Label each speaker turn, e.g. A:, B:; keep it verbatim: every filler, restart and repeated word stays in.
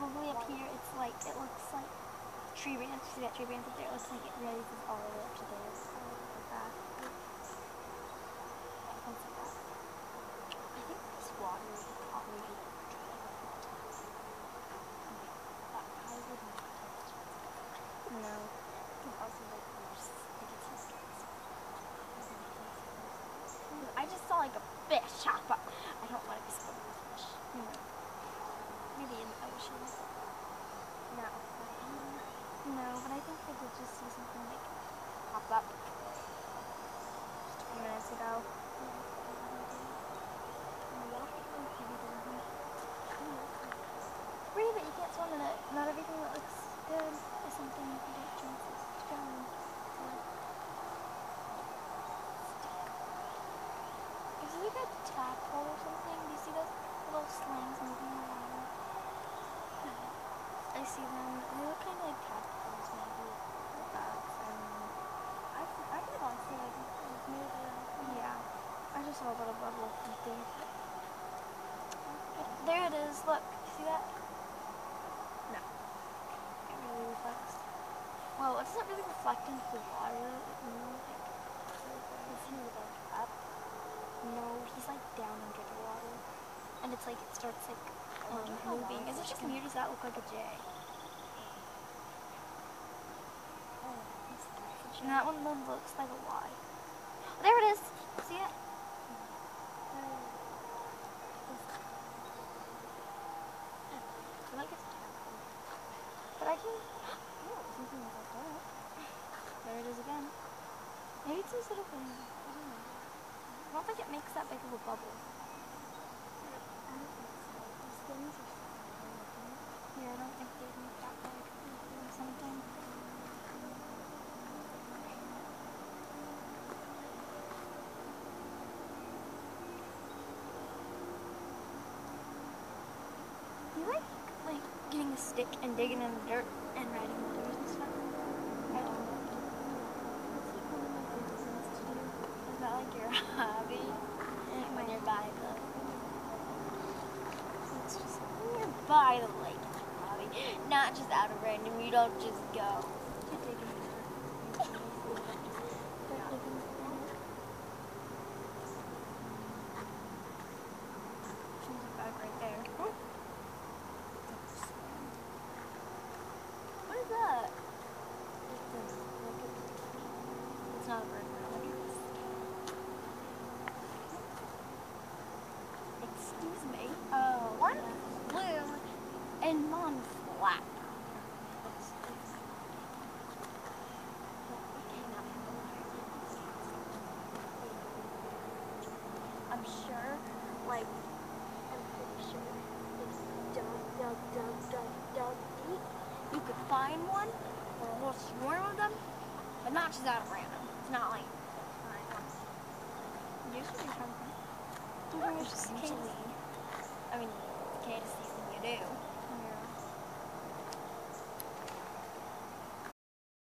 A: probably up here, it's like, it looks like tree branch. See that tree branch up there? It looks like it raises all the way up to there. So like that. Like that. I think this water is probably be like that I would not touch it. No. Because also like there's I think it's so I just saw like a fish hop up. I don't want to be swimming with fish. No. Maybe in the ocean. No. No, but I think I did just see something like pop up just a few minutes ago. Breathe it, you can't swim in it. Not everything that looks good is something you can take chances to drown. Is it like a tadpole or something? Do you see those little slings moving in the water? I see them. They look kind of like tadpoles, maybe. Or bugs. I don't know. I I could honestly like move around. Yeah. I just saw a little bubble right there. There it is. Look. See that? No. It really reflects. Well, it doesn't really reflect into the water. It's more like. Is he like up? No, he's like down under the water. And it's like it starts like um, moving. Is it just me or does that look like a J? And that one then looks like a Y. Oh, there it is. See it? I like it's tadpole. But I can. Oh, something like that. There it is again. Maybe it's this little thing. I don't know. I don't think it makes that big of a bubble. I don't think so. The skins are so big. Yeah, I don't think they make that big or something. You like, like, getting a stick and digging in the dirt and riding the dirt and stuff? I don't know. It's like one of my favorite things to do. Is that like your hobby? When you're by the... It's just when you're by the lake, it's your hobby. Not just out of random, you don't just go to dig in the dirt. Start digging in the dirt. There's a bug right there. What is that? It's not a bird. Excuse me. Oh. One blue and one flat. I'm sure, like, I'm pretty sure if you dug, dug, dug, dug, dug deep, you could find one or a whole swarm of them, but not just out of random. It's not like find one. Usually something. Usually, I mean, it's okay to see when you do.